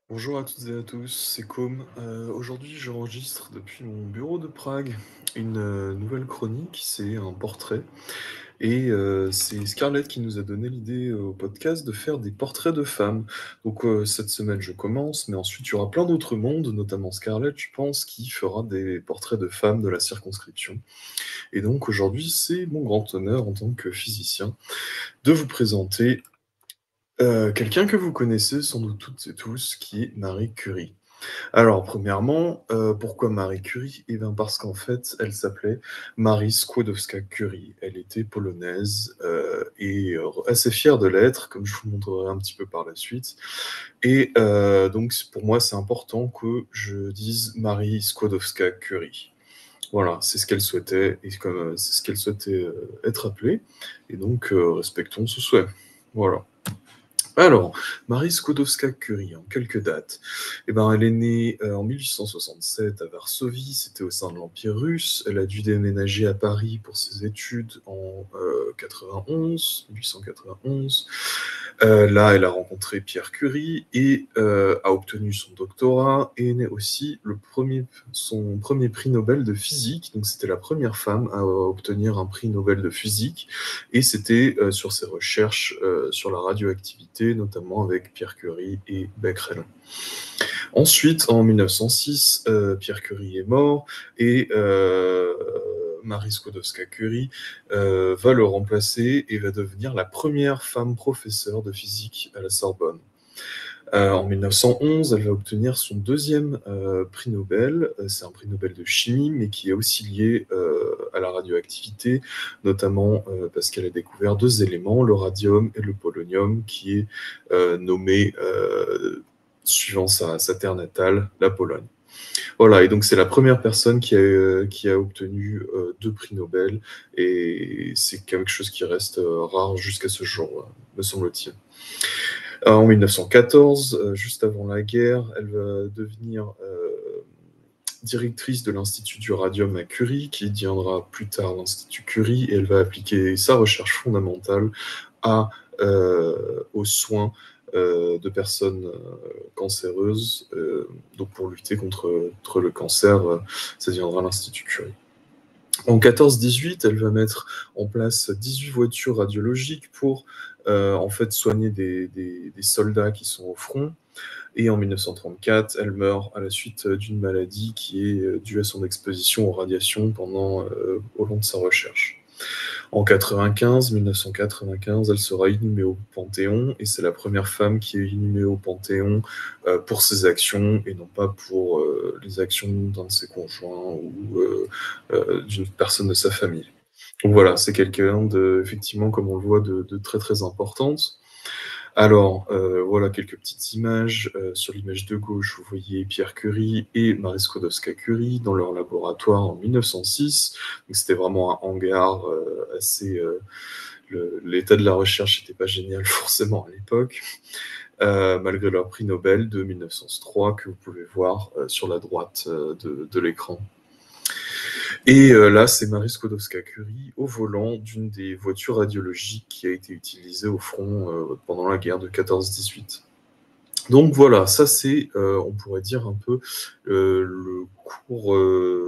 Bonjour à toutes et à tous, c'est Com. Aujourd'hui, j'enregistre depuis mon bureau de Prague une nouvelle chronique, c'est un portrait. Et c'est Scarlett qui nous a donné l'idée au podcast de faire des portraits de femmes. Donc cette semaine, je commence, mais ensuite, il y aura plein d'autres mondes, notamment Scarlett, je pense, qui fera des portraits de femmes de la circonscription. Et donc aujourd'hui, c'est mon grand honneur en tant que physicien de vous présenter quelqu'un que vous connaissez sans doute toutes et tous, qui est Marie Curie. Alors, premièrement, pourquoi Marie Curie? Eh bien, parce qu'en fait, elle s'appelait Marie Skłodowska-Curie. Elle était polonaise et assez fière de l'être, comme je vous montrerai un petit peu par la suite. Et donc, pour moi, c'est important que je dise Marie Skłodowska-Curie. Voilà, c'est ce qu'elle souhaitait et comme c'est ce qu'elle souhaitait être appelée. Et donc, respectons ce souhait. Voilà. Alors, Marie Skłodowska-Curie, en quelques dates. Eh ben, elle est née en 1867 à Varsovie, c'était au sein de l'Empire russe. Elle a dû déménager à Paris pour ses études en 1891. Là, elle a rencontré Pierre Curie et a obtenu son doctorat et est aussi son premier prix Nobel de physique. Donc, c'était la première femme à obtenir un prix Nobel de physique. Et c'était sur ses recherches sur la radioactivité, notamment avec Pierre Curie et Becquerel. Ensuite, en 1906, Pierre Curie est mort et Marie Skłodowska-Curie va le remplacer et va devenir la première femme professeure de physique à la Sorbonne. En 1911, elle va obtenir son deuxième prix Nobel. C'est un prix Nobel de chimie, mais qui est aussi lié à la radioactivité, notamment parce qu'elle a découvert deux éléments, le radium et le polonium, qui est nommé, suivant sa terre natale, la Pologne. Voilà, et donc c'est la première personne qui a obtenu deux prix Nobel, et c'est quelque chose qui reste rare jusqu'à ce jour, me semble-t-il. En 1914, juste avant la guerre, elle va devenir directrice de l'Institut du Radium à Curie, qui deviendra plus tard l'Institut Curie, et elle va appliquer sa recherche fondamentale aux soins de personnes cancéreuses. Donc pour lutter contre le cancer, ça deviendra l'Institut Curie. En 14-18, elle va mettre en place 18 voitures radiologiques pour en fait soigner des soldats qui sont au front. Et en 1934, elle meurt à la suite d'une maladie qui est due à son exposition aux radiations au long de sa recherche. En 1995, elle sera inhumée au Panthéon, et c'est la première femme qui est inhumée au Panthéon pour ses actions, et non pas pour les actions d'un de ses conjoints ou d'une personne de sa famille. Donc voilà, c'est quelqu'un effectivement, comme on le voit, de très très importante. Alors, voilà quelques petites images. Sur l'image de gauche, vous voyez Pierre Curie et Marie Skłodowska-Curie dans leur laboratoire en 1906. Donc, c'était vraiment un hangar assez... l'état de la recherche n'était pas génial forcément à l'époque, malgré leur prix Nobel de 1903 que vous pouvez voir sur la droite de l'écran. Et là, c'est Marie Skłodowska-Curie au volant d'une des voitures radiologiques qui a été utilisée au front pendant la guerre de 14-18. Donc voilà, ça c'est, on pourrait dire un peu le cours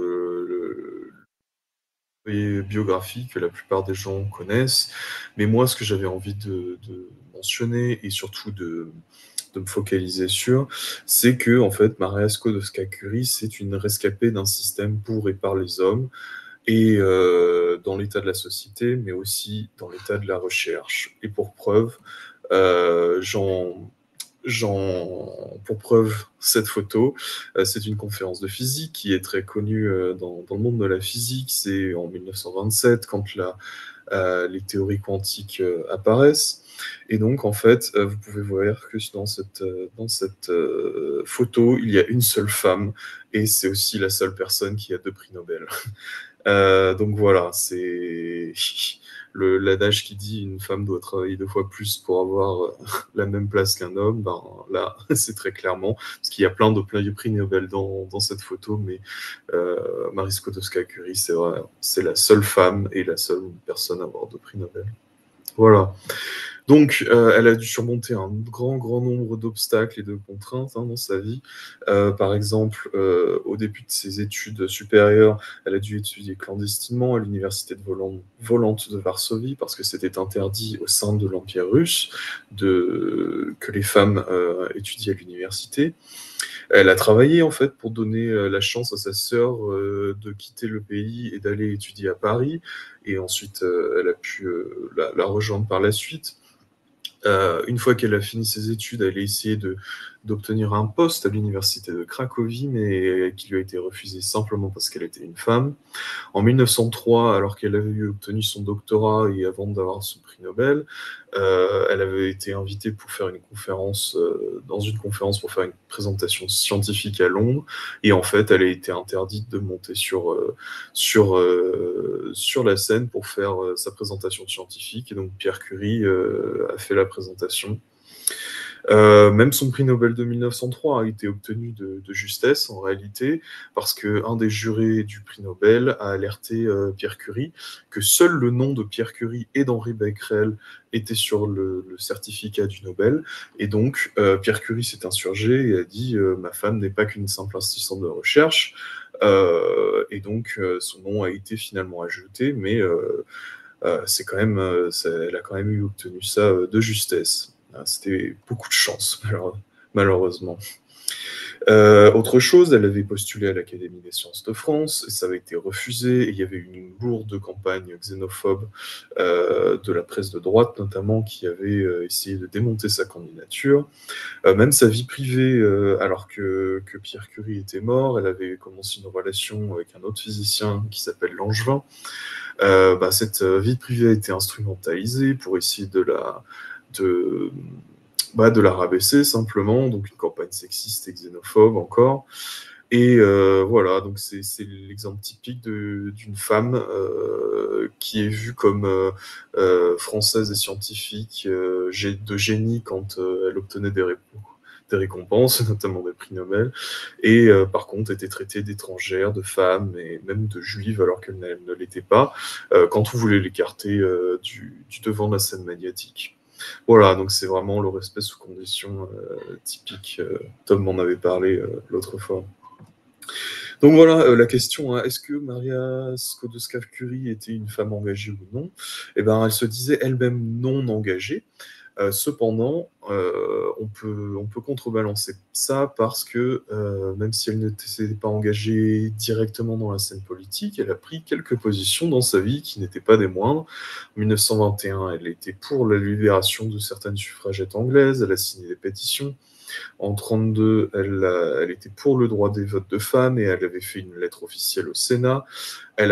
biographie que la plupart des gens connaissent. Mais moi, ce que j'avais envie de mentionner et surtout de me focaliser sur, c'est que en fait, Maria Skłodowska-Curie, c'est une rescapée d'un système pour et par les hommes, et dans l'état de la société, mais aussi dans l'état de la recherche. Et pour preuve, euh, j'en, pour preuve, cette photo, c'est une conférence de physique qui est très connue dans le monde de la physique. C'est en 1927 quand les théories quantiques apparaissent. Et donc, en fait, vous pouvez voir que dans cette photo, il y a une seule femme, et c'est aussi la seule personne qui a deux prix Nobel. Donc voilà, c'est l'adage qui dit une femme doit travailler deux fois plus pour avoir la même place qu'un homme. Ben, là, c'est très clairement, parce qu'il y a plein de prix Nobel dans cette photo, mais Marie Skłodowska-Curie, c'est vrai, c'est la seule femme et la seule personne à avoir deux prix Nobel. Voilà. Donc, elle a dû surmonter un grand nombre d'obstacles et de contraintes dans sa vie. Par exemple, au début de ses études supérieures, elle a dû étudier clandestinement à l'université de Volante de Varsovie parce que c'était interdit au sein de l'Empire russe que les femmes étudient à l'université. Elle a travaillé en fait pour donner la chance à sa sœur de quitter le pays et d'aller étudier à Paris. Et ensuite, elle a pu la rejoindre par la suite. Une fois qu'elle a fini ses études, elle a essayé d'obtenir un poste à l'université de Cracovie, mais qui lui a été refusé simplement parce qu'elle était une femme. En 1903, alors qu'elle avait obtenu son doctorat et avant d'avoir son prix Nobel, elle avait été invitée pour faire une conférence, dans une conférence pour faire une présentation scientifique à Londres. Et en fait, elle a été interdite de monter sur la scène pour faire sa présentation scientifique. Et donc Pierre Curie a fait la présentation. Même son prix Nobel de 1903 a été obtenu de justesse en réalité, parce qu'un des jurés du prix Nobel a alerté Pierre Curie que seul le nom de Pierre Curie et d'Henri Becquerel était sur le certificat du Nobel. Et donc Pierre Curie s'est insurgé et a dit ma femme n'est pas qu'une simple assistante de recherche. Et donc son nom a été finalement ajouté, mais c'est quand même, elle a quand même obtenu ça de justesse. C'était beaucoup de chance, malheureusement. Autre chose, elle avait postulé à l'Académie des sciences de France, et ça avait été refusé, et il y avait eu une lourde campagne xénophobe de la presse de droite, notamment, qui avait essayé de démonter sa candidature. Même sa vie privée, alors que Pierre Curie était mort, elle avait commencé une relation avec un autre physicien qui s'appelle Langevin. Cette vie privée a été instrumentalisée pour essayer de la rabaisser simplement, donc une campagne sexiste et xénophobe encore. Et voilà, donc c'est l'exemple typique d'une femme qui est vue comme française et scientifique, de génie quand elle obtenait des récompenses, notamment des prix Nobel, et par contre était traitée d'étrangère, de femme et même de juive alors qu'elle ne l'était pas, quand on voulait l'écarter du devant de la scène médiatique. Voilà, donc c'est vraiment le respect sous conditions typique. Tom m'en avait parlé l'autre fois. Donc voilà, la question, hein, est-ce que Maria Skłodowska-Curie était une femme engagée ou non? Eh ben, elle se disait elle-même non engagée. Cependant, on peut contrebalancer ça parce que même si elle ne s'était pas engagée directement dans la scène politique, elle a pris quelques positions dans sa vie qui n'étaient pas des moindres. En 1921, elle était pour la libération de certaines suffragettes anglaises, elle a signé des pétitions. En 1932, elle était pour le droit des votes de femmes et elle avait fait une lettre officielle au Sénat. Elle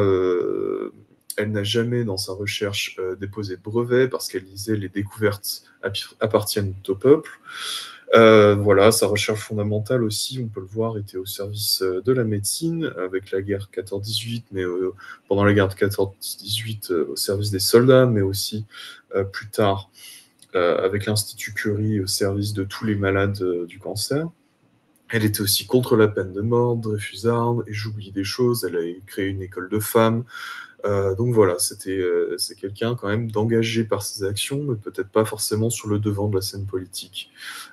n'a jamais, dans sa recherche, déposé de brevet parce qu'elle disait les découvertes appartiennent au peuple. Voilà, sa recherche fondamentale aussi, on peut le voir, était au service de la médecine avec la guerre 14-18, mais pendant la guerre de 14-18 au service des soldats, mais aussi plus tard avec l'Institut Curie au service de tous les malades du cancer. Elle était aussi contre la peine de mort, Dreyfusard, et j'oublie des choses, elle a créé une école de femmes. Donc voilà, c'est quelqu'un quand même d'engagé par ses actions, mais peut-être pas forcément sur le devant de la scène politique.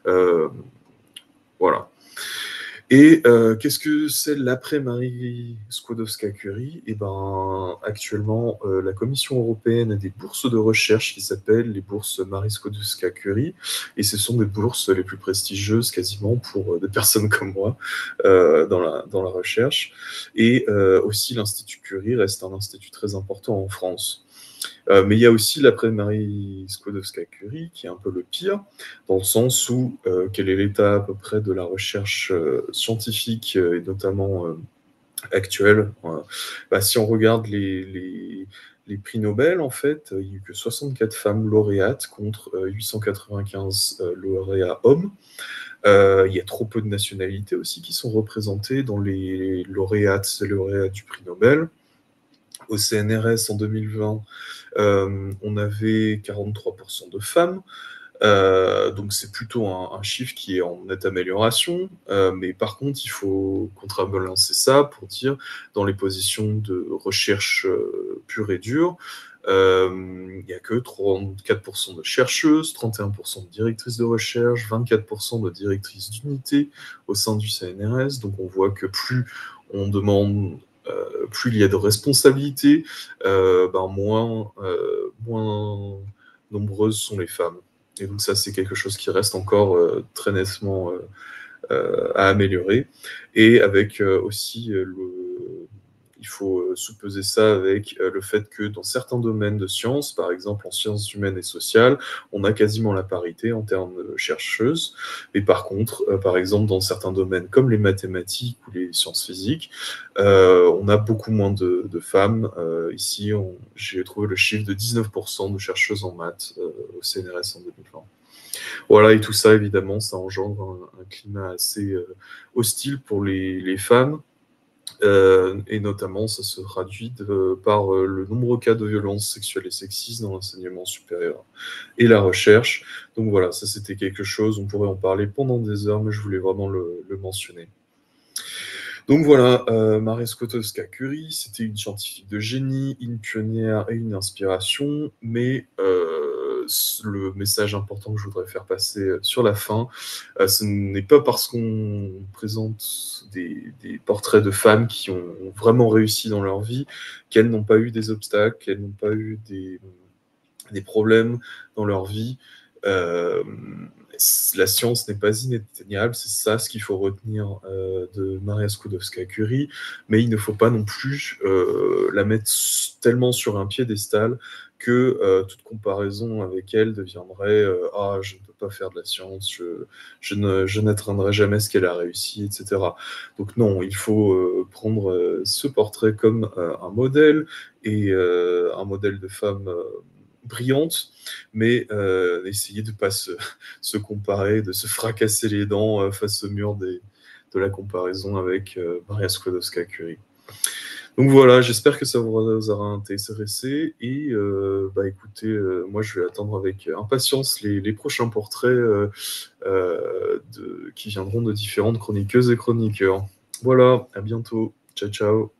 Voilà. Et qu'est-ce que c'est l'après Marie Skłodowska-Curie? Eh ben, actuellement, la Commission européenne a des bourses de recherche qui s'appellent les bourses Marie Skłodowska-Curie, et ce sont des bourses les plus prestigieuses quasiment pour des personnes comme moi dans la recherche. Et aussi, l'Institut Curie reste un institut très important en France. Mais il y a aussi l'après Marie Skłodowska-Curie, qui est un peu le pire, dans le sens où quel est l'état à peu près de la recherche scientifique, et notamment actuelle. Si on regarde les prix Nobel, en fait, il n'y a eu que 64 femmes lauréates contre 895 lauréats hommes. Il y a trop peu de nationalités aussi qui sont représentées dans les lauréats du prix Nobel. Au CNRS en 2020, on avait 43% de femmes. Donc c'est plutôt un chiffre qui est en nette amélioration, mais par contre il faut contrebalancer ça pour dire dans les positions de recherche pure et dure, Il n'y a que 34% de chercheuses, 31% de directrices de recherche, 24% de directrices d'unité au sein du CNRS. Donc on voit que plus on demande, plus il y a de responsabilités, moins nombreuses sont les femmes. Et donc ça, c'est quelque chose qui reste encore très nettement à améliorer. Et avec aussi il faut sous-peser ça avec le fait que dans certains domaines de sciences, par exemple en sciences humaines et sociales, on a quasiment la parité en termes de chercheuses. Mais par contre, par exemple, dans certains domaines comme les mathématiques ou les sciences physiques, on a beaucoup moins de femmes. Ici, j'ai trouvé le chiffre de 19% de chercheuses en maths au CNRS en 2020. Voilà, et tout ça, évidemment, ça engendre un climat assez hostile pour les femmes. Et notamment, ça se traduit par le nombreux cas de violences sexuelles et sexistes dans l'enseignement supérieur et la recherche. Donc voilà, ça c'était quelque chose, on pourrait en parler pendant des heures, mais je voulais vraiment le mentionner. Donc voilà, Maria Skłodowska-Curie, c'était une scientifique de génie, une pionnière et une inspiration, mais le message important que je voudrais faire passer sur la fin, ce n'est pas parce qu'on présente des portraits de femmes qui ont vraiment réussi dans leur vie qu'elles n'ont pas eu des obstacles, qu'elles n'ont pas eu des problèmes dans leur vie. La science n'est pas inatteignable, c'est ça ce qu'il faut retenir de Maria Skłodowska-Curie, mais il ne faut pas non plus la mettre tellement sur un piédestal que toute comparaison avec elle deviendrait ah, je ne peux pas faire de la science, je n'atteindrai jamais ce qu'elle a réussi, etc. Donc non, il faut prendre ce portrait comme un modèle, et un modèle de femme brillante, mais essayer de ne pas se comparer, de se fracasser les dents face au mur de la comparaison avec Maria Skłodowska-Curie. Donc voilà, j'espère que ça vous aura intéressé, et écoutez, moi je vais attendre avec impatience les prochains portraits qui viendront de différentes chroniqueuses et chroniqueurs. Voilà, à bientôt, ciao ciao.